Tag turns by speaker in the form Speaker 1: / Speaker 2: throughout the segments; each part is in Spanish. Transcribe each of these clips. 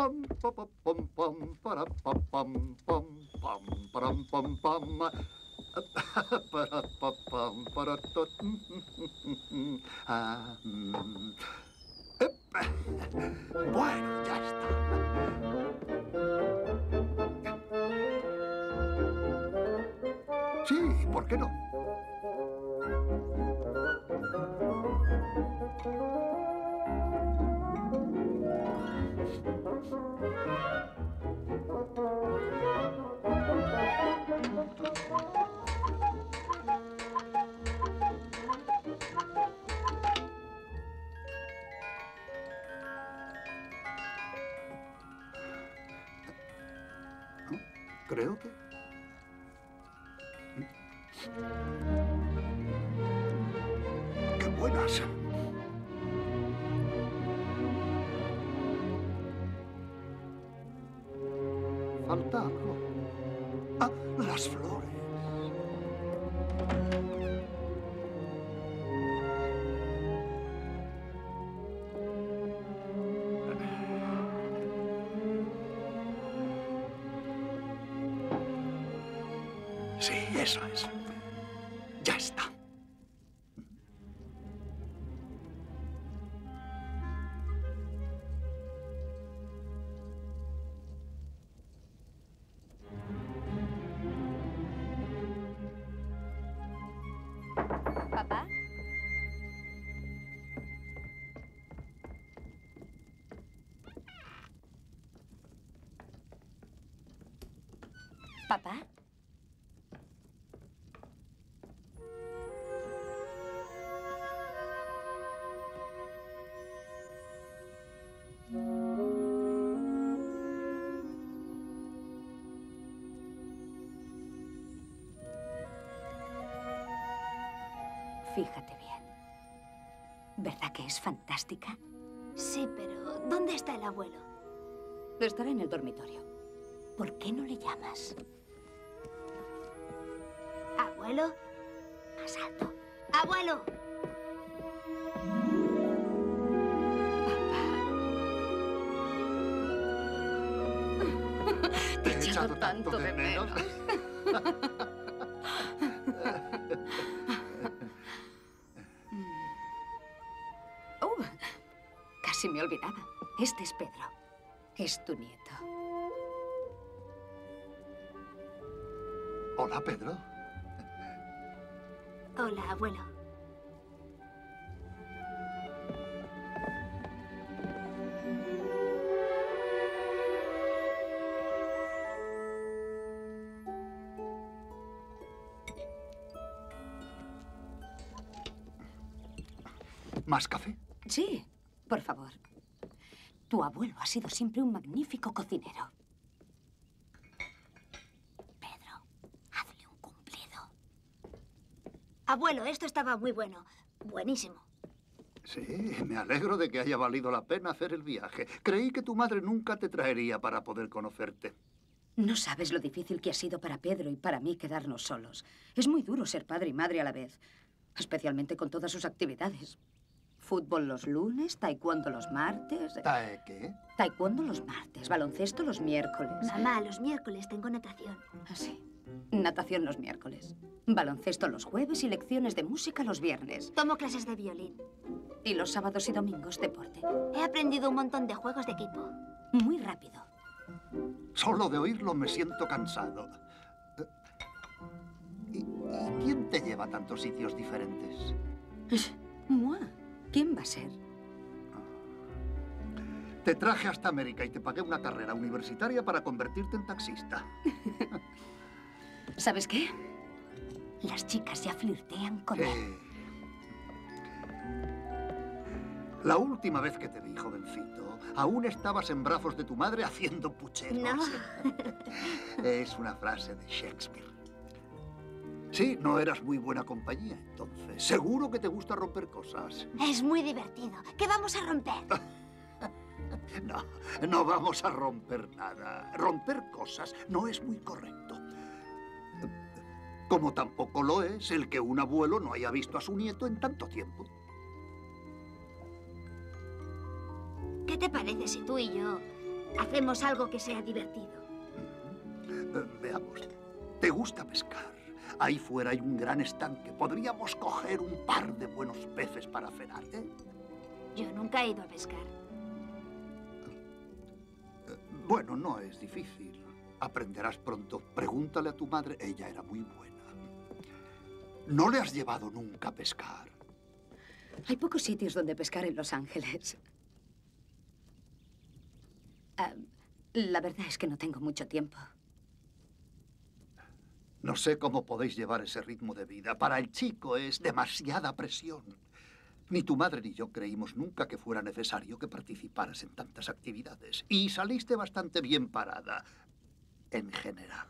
Speaker 1: pam, pa, pa, pam, pam, para, pa, pam, pam, pam, param, pam, pam. Para, pa, pam, para, tot. Ah, Bueno, ya está. Sí, ¿por qué no? Creo que... ¡Qué buenas! Falta algo. ¡Ah! ¡Las flores! Sí, eso es. Ya está.
Speaker 2: ¿Papá? ¿Papá? Fíjate bien. ¿Verdad que es fantástica?
Speaker 3: Sí, pero ¿dónde está el abuelo?
Speaker 2: Estará en el dormitorio.
Speaker 3: ¿Por qué no le llamas? ¿Abuelo? Más alto. ¡Abuelo!
Speaker 2: Te he echado tanto de menos. Casi me olvidaba. Este es Pedro. Es tu nieto.
Speaker 1: Hola, Pedro.
Speaker 3: Hola, abuelo.
Speaker 1: ¿Más café?
Speaker 2: Sí, por favor. Tu abuelo ha sido siempre un magnífico cocinero. Pedro, hazle un cumplido.
Speaker 3: Abuelo, esto estaba muy bueno. Buenísimo.
Speaker 1: Sí, me alegro de que haya valido la pena hacer el viaje. Creí que tu madre nunca te traería para poder conocerte.
Speaker 2: No sabes lo difícil que ha sido para Pedro y para mí quedarnos solos. Es muy duro ser padre y madre a la vez, especialmente con todas sus actividades. Fútbol los lunes, taekwondo los martes...
Speaker 1: ¿Qué?
Speaker 2: Taekwondo los martes, baloncesto los miércoles.
Speaker 3: Mamá, los miércoles tengo natación.
Speaker 2: Ah, sí. Natación los miércoles. Baloncesto los jueves y lecciones de música los viernes.
Speaker 3: Tomo clases de violín.
Speaker 2: Y los sábados y domingos, deporte.
Speaker 3: He aprendido un montón de juegos de equipo.
Speaker 2: Muy rápido.
Speaker 1: Solo de oírlo me siento cansado. ¿Y quién te lleva a tantos sitios diferentes?
Speaker 2: Moi. ¿Quién va a ser?
Speaker 1: Te traje hasta América y te pagué una carrera universitaria para convertirte en taxista.
Speaker 2: ¿Sabes qué? Las chicas ya flirtean con él.
Speaker 1: La última vez que te vi, jovencito, aún estabas en brazos de tu madre haciendo pucheros.
Speaker 3: No.
Speaker 1: Es una frase de Shakespeare. Sí, no eras muy buena compañía, entonces. Seguro que te gusta romper cosas.
Speaker 3: Es muy divertido. ¿Qué vamos a romper?
Speaker 1: No, no vamos a romper nada. Romper cosas no es muy correcto. Como tampoco lo es el que un abuelo no haya visto a su nieto en tanto tiempo.
Speaker 3: ¿Qué te parece si tú y yo Hacemos algo que sea divertido.
Speaker 1: Veamos. ¿Te gusta pescar? Ahí fuera hay un gran estanque. Podríamos coger un par de buenos peces para cenar, ¿eh?
Speaker 3: Yo nunca he ido a pescar.
Speaker 1: Bueno, no es difícil. Aprenderás pronto. Pregúntale a tu madre. Ella era muy buena. ¿No le has llevado nunca a pescar?
Speaker 2: Hay pocos sitios donde pescar en Los Ángeles. La verdad es que no tengo mucho tiempo.
Speaker 1: No sé cómo podéis llevar ese ritmo de vida. Para el chico es demasiada presión. Ni tu madre ni yo creímos nunca que fuera necesario que participaras en tantas actividades. Y saliste bastante bien parada, en general.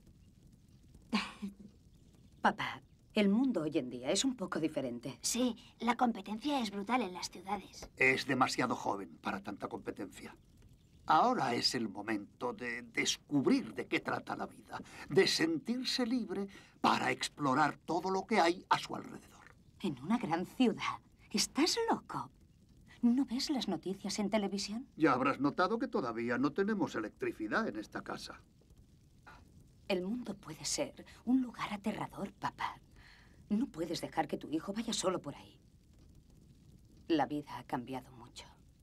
Speaker 2: Papá, el mundo hoy en día es un poco diferente.
Speaker 3: Sí, la competencia es brutal en las ciudades.
Speaker 1: Es demasiado joven para tanta competencia. Ahora es el momento de descubrir de qué trata la vida, de sentirse libre para explorar todo lo que hay a su alrededor.
Speaker 2: En una gran ciudad. ¿Estás loco? ¿No ves las noticias en televisión?
Speaker 1: Ya habrás notado que todavía no tenemos electricidad en esta casa.
Speaker 2: El mundo puede ser un lugar aterrador, papá. No puedes dejar que tu hijo vaya solo por ahí. La vida ha cambiado mucho.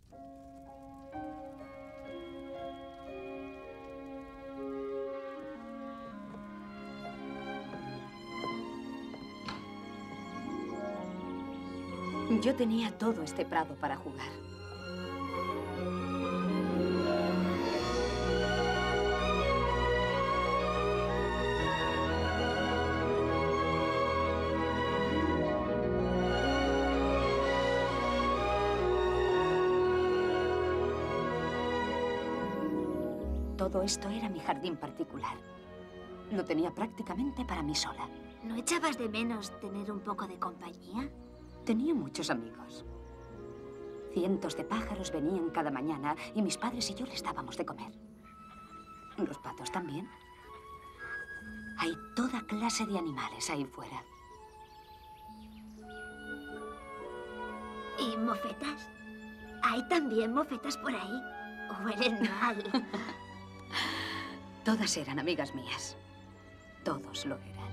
Speaker 2: Yo tenía todo este prado para jugar. Todo esto era mi jardín particular. Lo tenía prácticamente para mí sola.
Speaker 3: ¿No echabas de menos tener un poco de compañía?
Speaker 2: Tenía muchos amigos. Cientos de pájaros venían cada mañana y mis padres y yo les dábamos de comer. Los patos también. Hay toda clase de animales ahí fuera.
Speaker 3: ¿Y mofetas? ¿Hay también mofetas por ahí? Huelen mal.
Speaker 2: Todas eran amigas mías. Todos lo eran.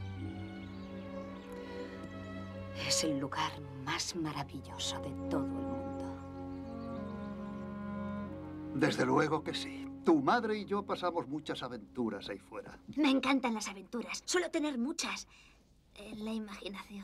Speaker 2: Es el lugar más maravilloso de todo el mundo.
Speaker 1: Desde luego que sí. Tu madre y yo pasamos muchas aventuras ahí fuera.
Speaker 3: Me encantan las aventuras. Suelo tener muchas en la imaginación.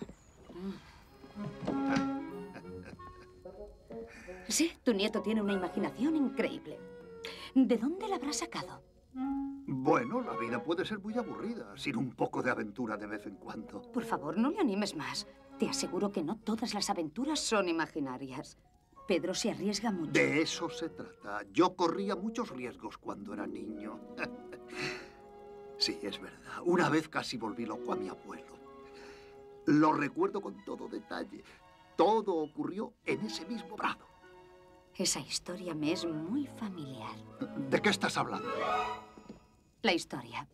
Speaker 2: Sí, tu nieto tiene una imaginación increíble. ¿De dónde la habrá sacado?
Speaker 1: Bueno, la vida puede ser muy aburrida, sin un poco de aventura de vez en cuando.
Speaker 2: Por favor, no le animes más. Te aseguro que no todas las aventuras son imaginarias. Pedro se arriesga mucho.
Speaker 1: De eso se trata. Yo corría muchos riesgos cuando era niño. Sí, es verdad. Una vez casi volví loco a mi abuelo. Lo recuerdo con todo detalle. Todo ocurrió en ese mismo prado.
Speaker 2: Esa historia me es muy familiar.
Speaker 1: ¿De qué estás hablando?
Speaker 2: La historia.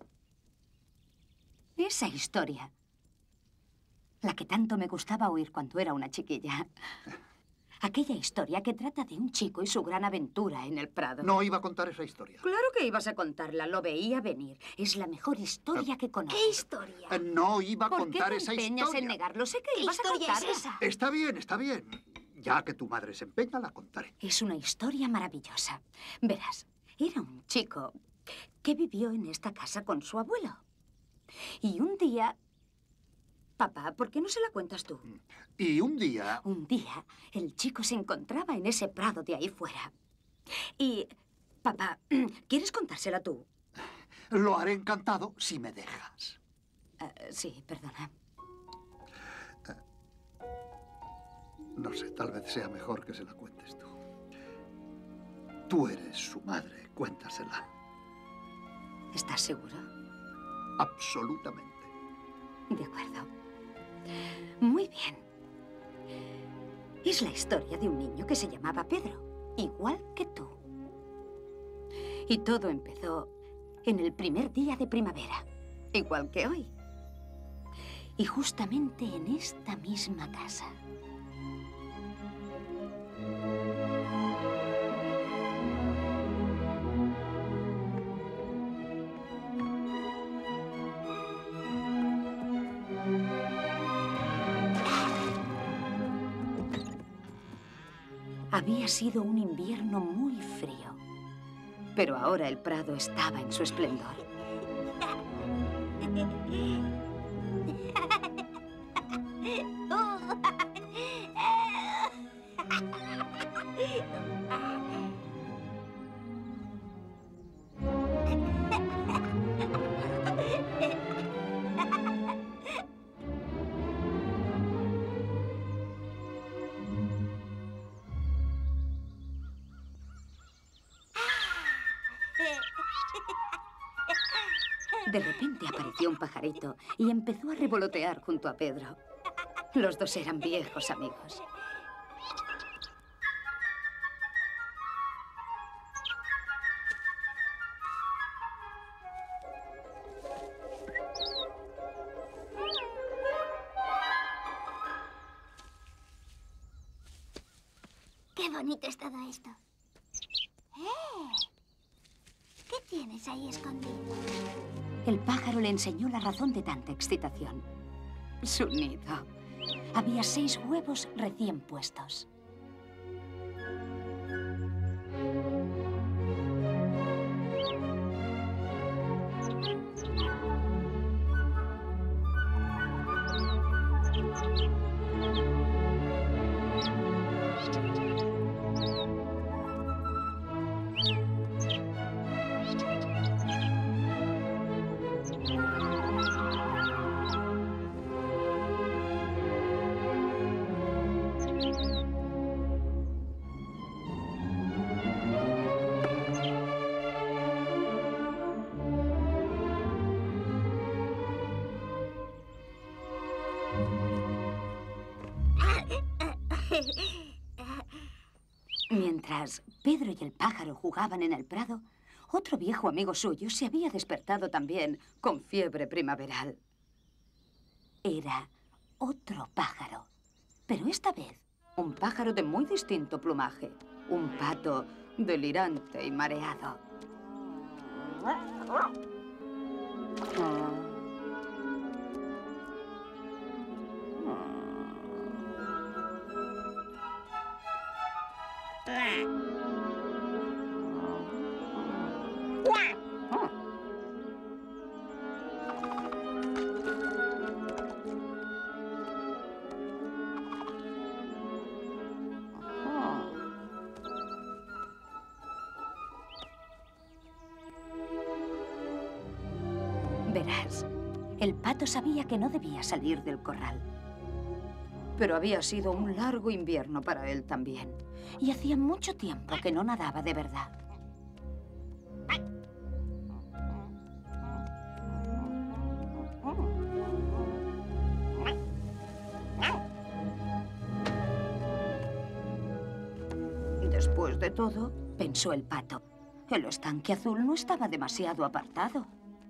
Speaker 2: Esa historia. La que tanto me gustaba oír cuando era una chiquilla. Aquella historia que trata de un chico y su gran aventura en el Prado.
Speaker 1: No iba a contar esa historia.
Speaker 2: Claro que ibas a contarla, lo veía venir. Es la mejor historia que conozco.
Speaker 3: ¿Qué historia?
Speaker 1: No iba a contar esa
Speaker 2: ¿Por qué te empeñas
Speaker 1: historia.
Speaker 2: en negarlo? Sé que
Speaker 3: ¿Qué
Speaker 2: ibas a
Speaker 3: historia es
Speaker 2: contarla.
Speaker 3: esa?
Speaker 1: Está bien, está bien. Ya que tu madre se empeña, la contaré.
Speaker 2: Es una historia maravillosa. Verás, era un chico que vivió en esta casa con su abuelo. Y un día... Papá, ¿por qué no se la cuentas tú?
Speaker 1: Y un día...
Speaker 2: Un día, el chico se encontraba en ese prado de ahí fuera. Y... Papá, ¿quieres contársela tú?
Speaker 1: Lo haré encantado si me dejas.
Speaker 2: Sí, perdona.
Speaker 1: No sé, tal vez sea mejor que se la cuentes tú. Tú eres su madre, cuéntasela.
Speaker 2: ¿Estás seguro?
Speaker 1: Absolutamente.
Speaker 2: De acuerdo. Muy bien. Es la historia de un niño que se llamaba Pedro, igual que tú. Y todo empezó en el primer día de primavera, igual que hoy. Y justamente en esta misma casa. Había sido un invierno muy frío, pero ahora el prado estaba en su esplendor. De repente apareció un pajarito y empezó a revolotear junto a Pedro. Los dos eran viejos amigos.
Speaker 3: Qué bonito es todo esto. ¿Qué tienes ahí escondido?
Speaker 2: El pájaro le enseñó la razón de tanta excitación. Su nido. Había 6 huevos recién puestos. Mientras Pedro y el pájaro jugaban en el prado, otro viejo amigo suyo se había despertado también con fiebre primaveral. Era otro pájaro, pero esta vez un pájaro de muy distinto plumaje. Un pato delirante y mareado. Verás, el pato sabía que no debía salir del corral. Pero había sido un largo invierno para él también. Y hacía mucho tiempo que no nadaba de verdad. Después de todo, pensó el pato, el estanque azul no estaba demasiado apartado.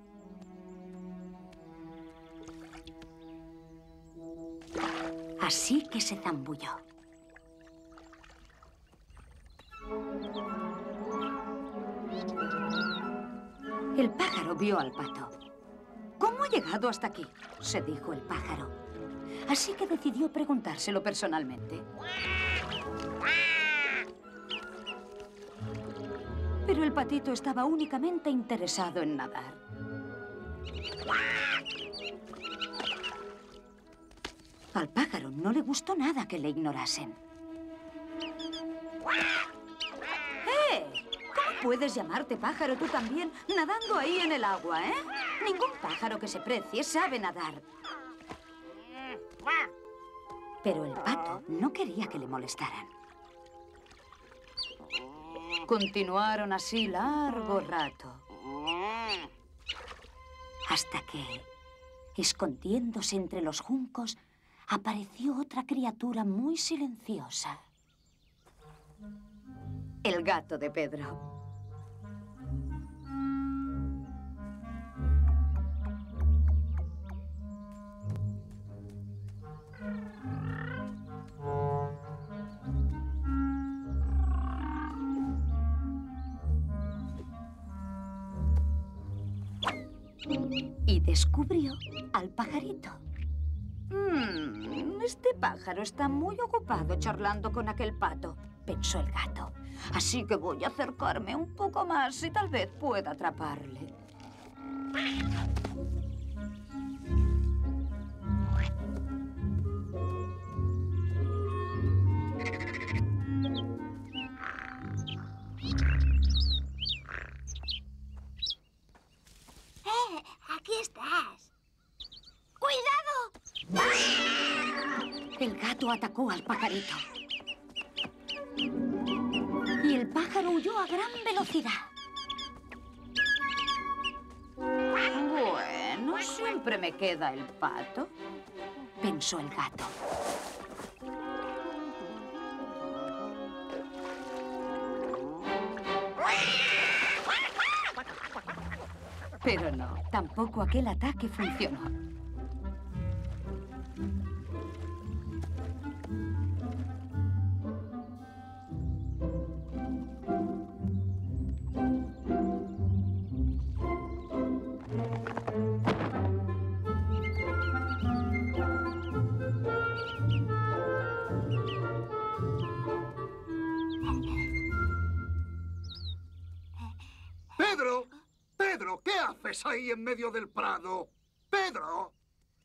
Speaker 2: Así que se zambulló. El pájaro vio al pato. ¿Cómo ha llegado hasta aquí?, se dijo el pájaro. Así que decidió preguntárselo personalmente. Pero el patito estaba únicamente interesado en nadar. Al pájaro no le gustó nada que le ignorasen. ¡Eh! ¿Cómo puedes llamarte pájaro tú también, nadando ahí en el agua, eh? Ningún pájaro que se precie sabe nadar. Pero el pato no quería que le molestaran. Continuaron así largo rato. Hasta que, escondiéndose entre los juncos, apareció otra criatura muy silenciosa. El gato de Pedro. Y descubrió al pajarito. Este pájaro está muy ocupado charlando con aquel pato. pensó el gato. Así que voy a acercarme un poco más y tal vez pueda atraparle.
Speaker 3: Aquí estás. ¡Cuidado!
Speaker 2: El gato atacó al pajarito. Y el pájaro huyó a gran velocidad. Bueno, siempre me queda el pato, pensó el gato. Pero no, tampoco aquel ataque funcionó.
Speaker 1: ¡Pedro! ¡Pedro! ¿Qué haces ahí en medio del prado? ¡Pedro!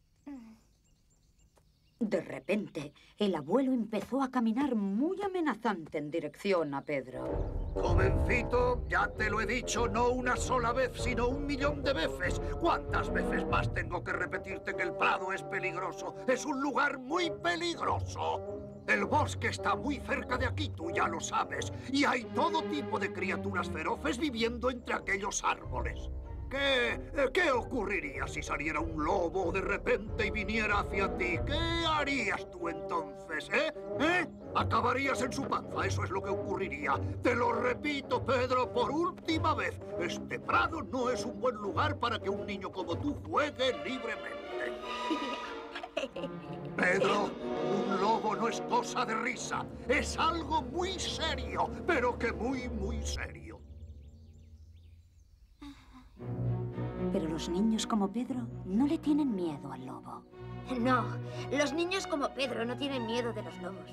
Speaker 2: De repente, el abuelo empezó a caminar muy amenazante en dirección a Pedro.
Speaker 1: Jovencito, ya te lo he dicho no una sola vez, sino 1.000.000 de veces. ¿Cuántas veces más tengo que repetirte que el prado es peligroso? Es un lugar muy peligroso. El bosque está muy cerca de aquí, tú ya lo sabes. Y hay todo tipo de criaturas feroces viviendo entre aquellos árboles. ¿Qué ocurriría si saliera un lobo de repente y viniera hacia ti? ¿Qué harías tú entonces, Acabarías en su panza, eso es lo que ocurriría. Te lo repito, Pedro, por última vez. Este prado no es un buen lugar para que un niño como tú juegue libremente. Pedro, un lobo no es cosa de risa. Es algo muy serio, pero que muy, muy serio.
Speaker 2: Pero los niños como Pedro no le tienen miedo al lobo.
Speaker 3: No, los niños como Pedro no tienen miedo de los lobos.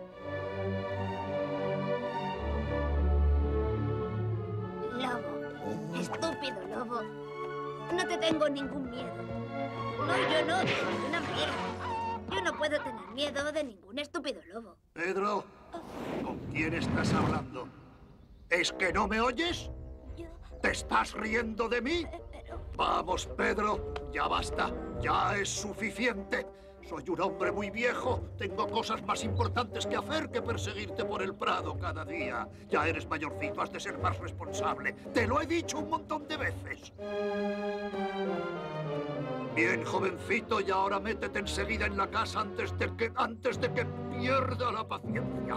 Speaker 3: Lobo, estúpido lobo. No te tengo ningún miedo. No, yo no, de ninguna mierda. Yo no puedo tener miedo de ningún estúpido lobo.
Speaker 1: Pedro, ¿con quién estás hablando? ¿Es que no me oyes?
Speaker 3: Yo...
Speaker 1: ¿Te estás riendo de mí?
Speaker 3: Pero...
Speaker 1: Vamos, Pedro, ya basta. Ya es suficiente. Soy un hombre muy viejo. Tengo cosas más importantes que hacer que perseguirte por el prado cada día. Ya eres mayorcito, has de ser más responsable. Te lo he dicho un montón de veces. Bien, jovencito, y ahora métete enseguida en la casa antes de que pierda la paciencia.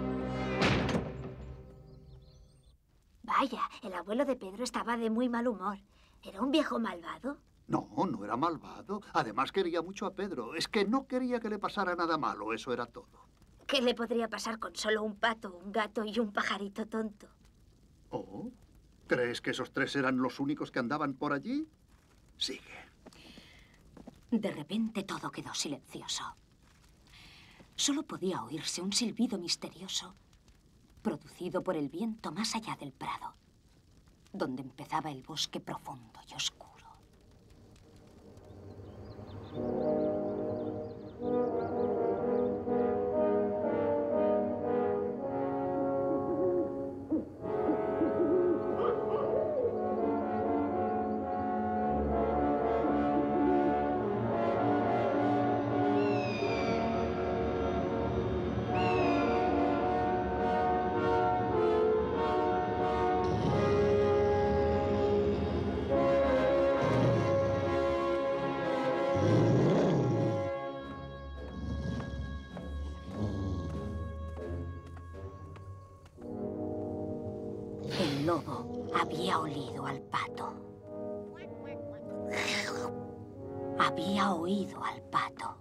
Speaker 3: Vaya, el abuelo de Pedro estaba de muy mal humor. ¿Era un viejo malvado?
Speaker 1: No, no era malvado. Además quería mucho a Pedro. Es que no quería que le pasara nada malo, eso era todo.
Speaker 3: ¿Qué le podría pasar con solo un pato, un gato y un pajarito tonto?
Speaker 1: ¿Oh? ¿Crees que esos tres eran los únicos que andaban por allí? Sigue.
Speaker 2: De repente todo quedó silencioso. Solo podía oírse un silbido misterioso producido por el viento más allá del prado, donde empezaba el bosque profundo y oscuro. El lobo había olido al pato. Había oído al pato.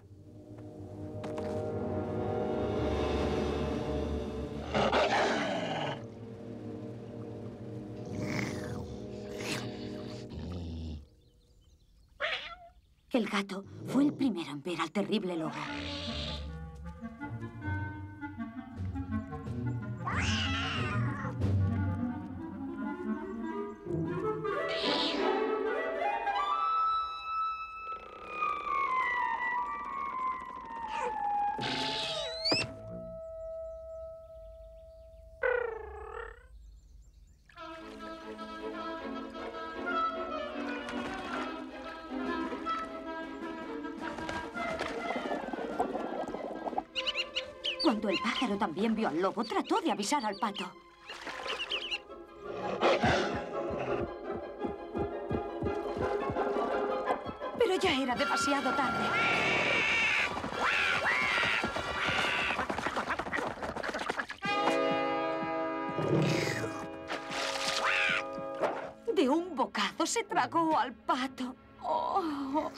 Speaker 2: El gato fue el primero en ver al terrible lobo. cuando el pájaro también vio al lobo, trató de avisar al pato. Pero ya era demasiado tarde. De un bocado se tragó al pato. Oh.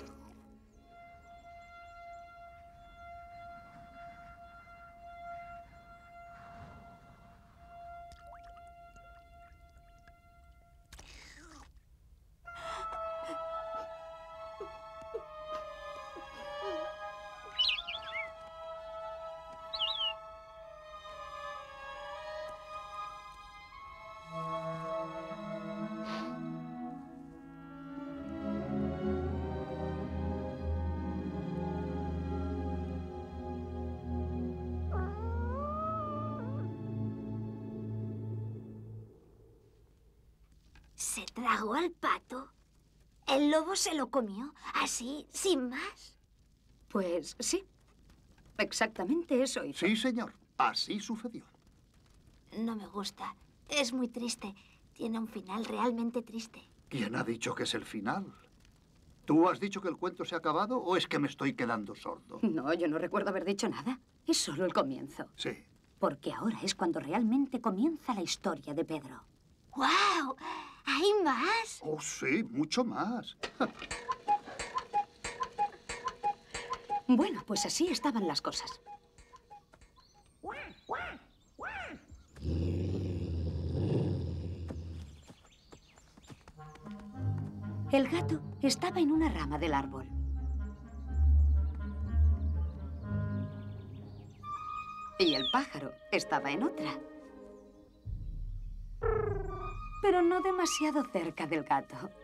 Speaker 3: ¿Se tragó al pato? ¿El lobo se lo comió? ¿Así, sin más?
Speaker 2: Pues sí. Exactamente eso hizo.
Speaker 1: Sí, señor. Así sucedió.
Speaker 3: No me gusta. Es muy triste. Tiene un final realmente triste.
Speaker 1: ¿Quién ha dicho que es el final? ¿Tú has dicho que el cuento se ha acabado o es que me estoy quedando sordo?
Speaker 2: No, yo no recuerdo haber dicho nada. Es solo el comienzo.
Speaker 1: Sí.
Speaker 2: Porque ahora es cuando realmente comienza la historia de Pedro.
Speaker 3: ¡Guau! ¿Hay más?
Speaker 1: Oh, sí, mucho más.
Speaker 2: Bueno, pues así estaban las cosas. El gato estaba en una rama del árbol. Y el pájaro estaba en otra. Pero no demasiado cerca del gato.